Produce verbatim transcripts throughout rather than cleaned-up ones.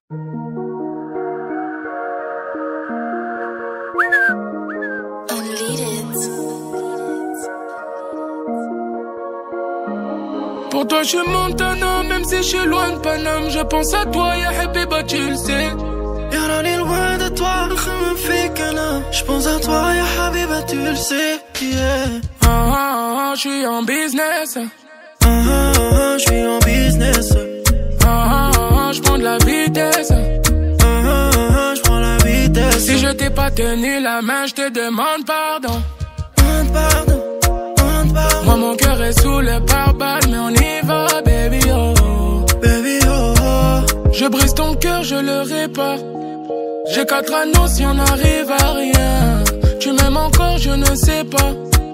Pour toi je suis Montana, même si je suis loin de Paname. Je pense à toi, ya Habiba, tu le sais. Yarani loin de toi, kham fik ana. Je pense à toi, ya Habiba, tu le sais. Yeah. Ah ah ah, je suis en business. Ah ah ah, je suis en business. Ah ah ah, je prends de la vitesse. Ah ah ah, je prends la vitesse. Si je t'ai pas tenu la main, je te demande pardon. Demande pardon, demande pardon. Moi mon cœur est sous le pare-balles, mais on y va, baby oh. Baby oh oh. Je brise ton cœur, je le répare. J'ai quatre anneaux si on arrive à rien. Tu m'aimes encore, je ne sais pas.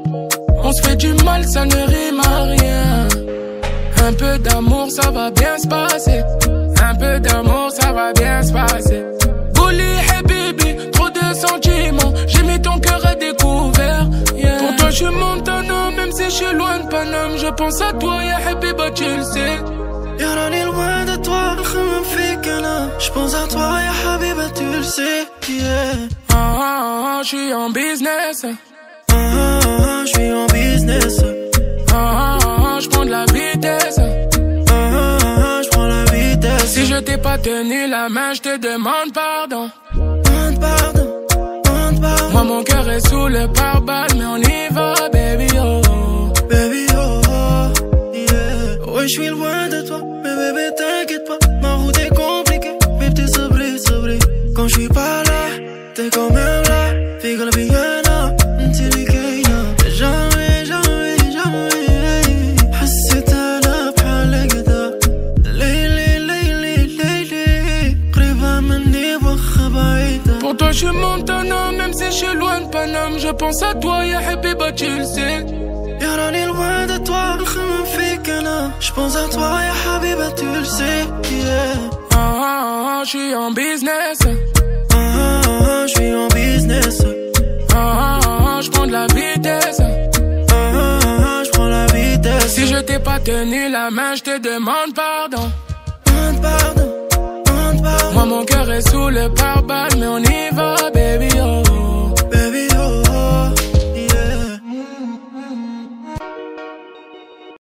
On se fait du mal, ça ne rime à rien. Un peu d'amour, ça va bien se passer. Un peu d'amour, ça va bien se passer. Bouli, habibi, trop de sentiments. J'ai mis ton cœur à découvert. Yeah. Pour toi, je suis Montana, même si je suis loin de Paname. Je pense à toi, ya habiba, tu le sais. Yarani loin de toi, kham fik ana. Je pense à toi, ya Habiba, tu le sais. Yeah. Ah ah ah, je suis en business. Ah ah ah, je suis en business. Ah ah ah, je prends de la vitesse. Ah ah ah, je prends la vitesse. Si je t'ai pas tenu la main, je te demande pardon. Demande pardon, demande pardon. Moi mon cœur est sous le pare-balles, mais on y va, baby oh. Baby oh oh, yeah. Ouais, je suis loin de toi, mais bébé t'inquiète pas. Ma route est compliquée, mais t'es sabré, sabré. Quand je suis pas là, t'es quand même là. Figue la biyana, t'es kayna. Jamais, jamais, jamais حسيت أنا بحالك ده. ليلي ليلي ليلي قريبة مني وخا بعيدة. Pour toi je suis Montana, même si je suis loin de Paname. Je pense à toi, ya habiba, tu le sais. Yarani loin de toi, kham fik ana. Je pense à toi, ya Habiba, tu le sais. Yeah. Ah ah ah, je suis en business. Ah ah ah, je suis en business. Ah ah ah, je prends de la vitesse. Ah ah ah, je prends la vitesse. Si je t'ai pas tenu la main, je te demande pardon. Demande pardon, demande pardon. Moi mon cœur est sous le pare-balles, mais on y